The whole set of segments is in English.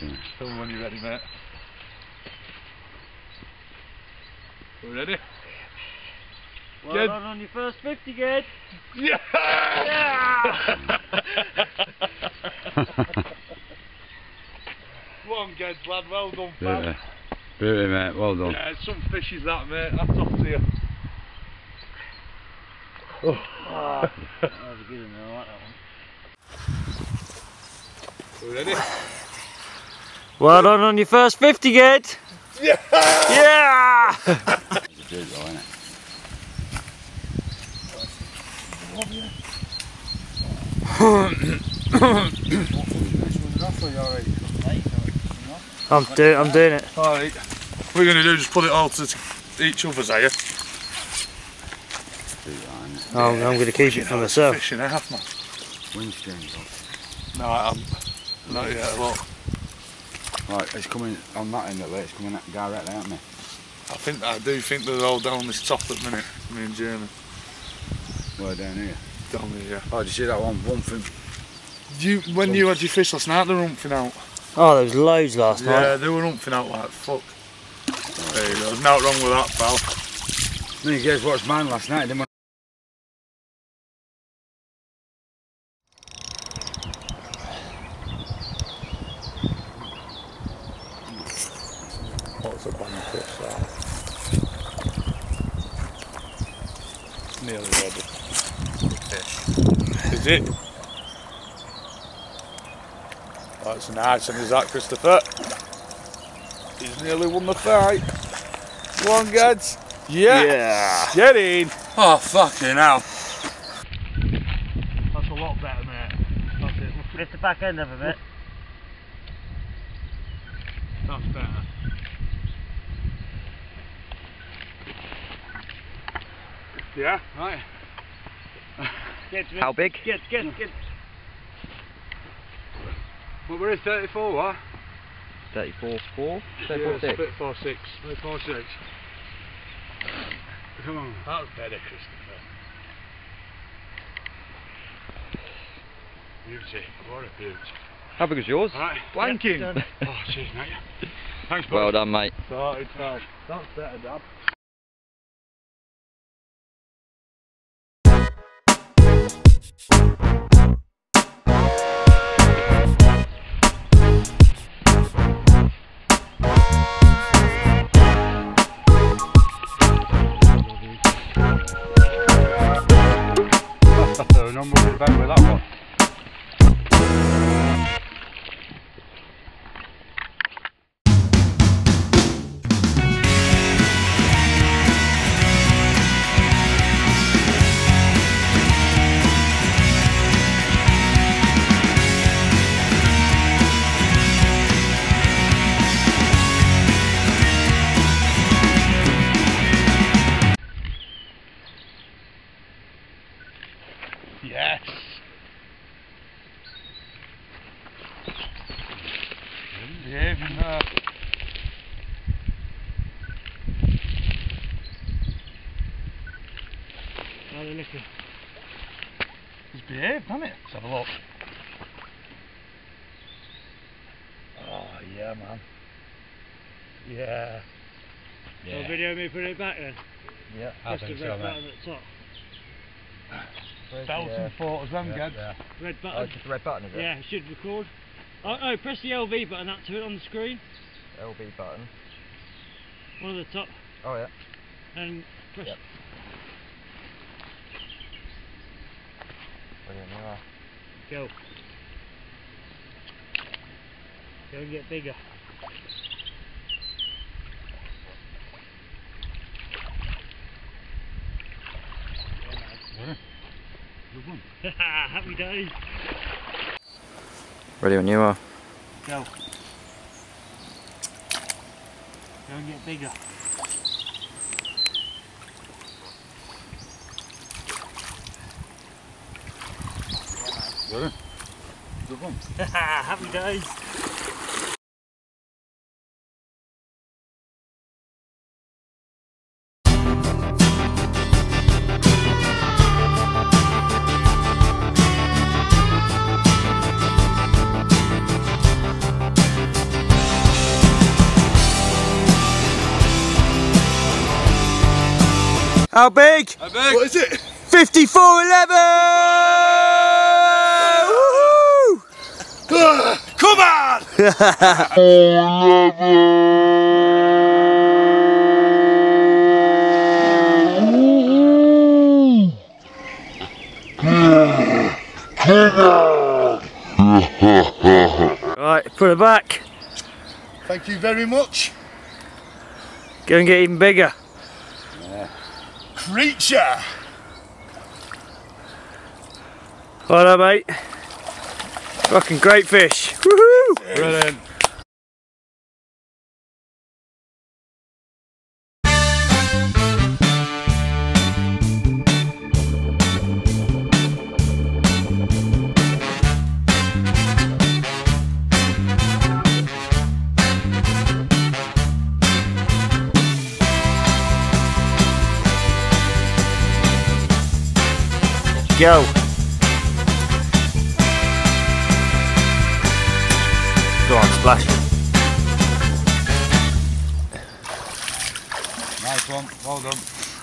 isn't it? Tell me when you're ready, mate. We ready? Well Good. done on your first 50, Ged. Yeah! Yeah! Come on, Geds, lad. Well done, pal. Yeah. Beauty, mate. Well done. Yeah, some fish is that, mate. That's off to you. Oh. That was a good one, I like that one. We ready? Well done on your first 50, Ged. Yeah! Yeah! It's a beauty, though, isn't it? I'm doing it. Alright. What are you going to do? Just put it all to each other's, are you? I'm going to keep it for myself. Fishing half, man. Windstream's off. No, I haven't. Not yet, look. Right, it's coming on that end of it, it's coming directly at me. I do think they're all down this top at the minute, me and Jeremy. Where down here? Down here, yeah. Oh, did you see that one thing? When you had your fish last night, they were humping out. Oh, there was loads last night. Yeah, they were humping out like fuck. There you go, there's nothing wrong with that, pal. Me and Gez watched mine last night, didn't we? What's a bang fish that? Nearly ready. Is it? That's a nice one, is that, Christopher? He's nearly won the fight. Come on, Gads. Yeah. Get in. Oh, fucking hell. That's a lot better, mate. That's it. Lift the back end of it a bit. That's better. Yeah? Right. How big? Get. What were it, 34, what? 34.4? Yeah, split 4.6. 34.6. Come on. That was better, Christopher. Beauty. What a beauty. How big is yours? Right. Blanking. Oh, cheers, mate. Thanks, bud. Well done, mate. Sorted, pal. That's better, Dad. So, no moving back with that one. Yes. Behaving there. How are they looking? He's behaved, hasn't it? Let's have a look. Oh, yeah, man. Yeah. Well, video me put it back then. Yeah, Just the red button at the top. Thousand photos, them Gads. Red Oh, button. it's just a red button, is it? Yeah, it should record. Oh, press the LV button up to it on the screen. LB button. One at the top. Oh, yeah. And press. Yep. Brilliant, you are. Go. Go and get bigger. Good one. Happy days. Ready when you are. Go. Go and get bigger. Good one. Happy days. How big? How big? What is it? 54.11! Woohoo! Come on! Right, put it back. Thank you very much. Go and get even bigger. Creature! Well done, mate. Fucking great fish. Woohoo! Brilliant. Go. Go on, splash. Nice one, well done.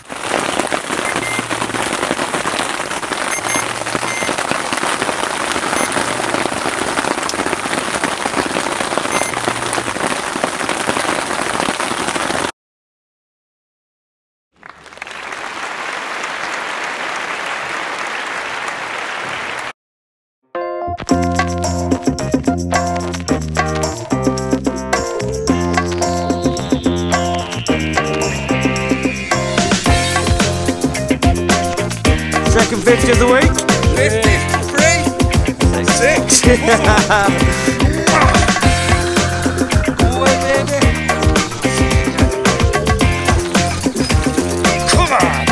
Second 50 of the week. 53, 6. Come on!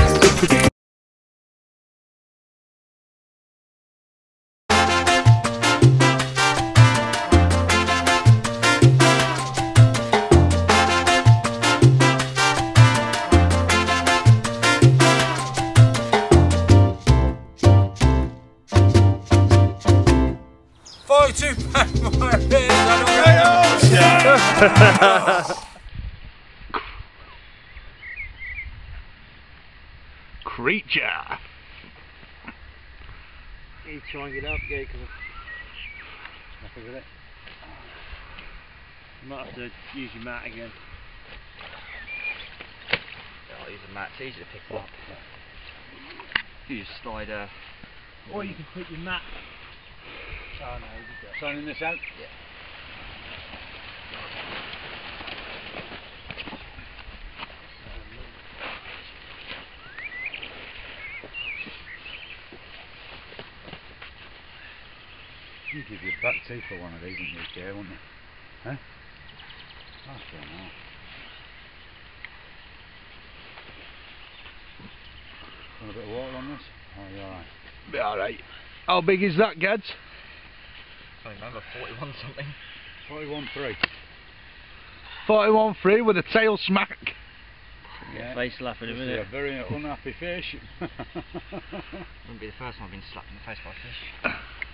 Creature. You try and get up, yeah, because Happy with it? you might have to use your mat again. Yeah, I'll use a mat, it's easy to pick up. You just slide Or you can put your mat. Oh no, you got Signing this out? Yeah. You give your back teeth for one of these, wouldn't you, Jay, wouldn't you? Huh? That's fair enough. Want a bit of water on this? Oh, you're alright. Be alright. How big is that, Gads? I can't remember, 41 something. 41.3. 41.3 with a tail smack. Yeah. face laughing in a This is minute. a very unhappy fish. Wouldn't be the first time I've been slapped in the face by a fish.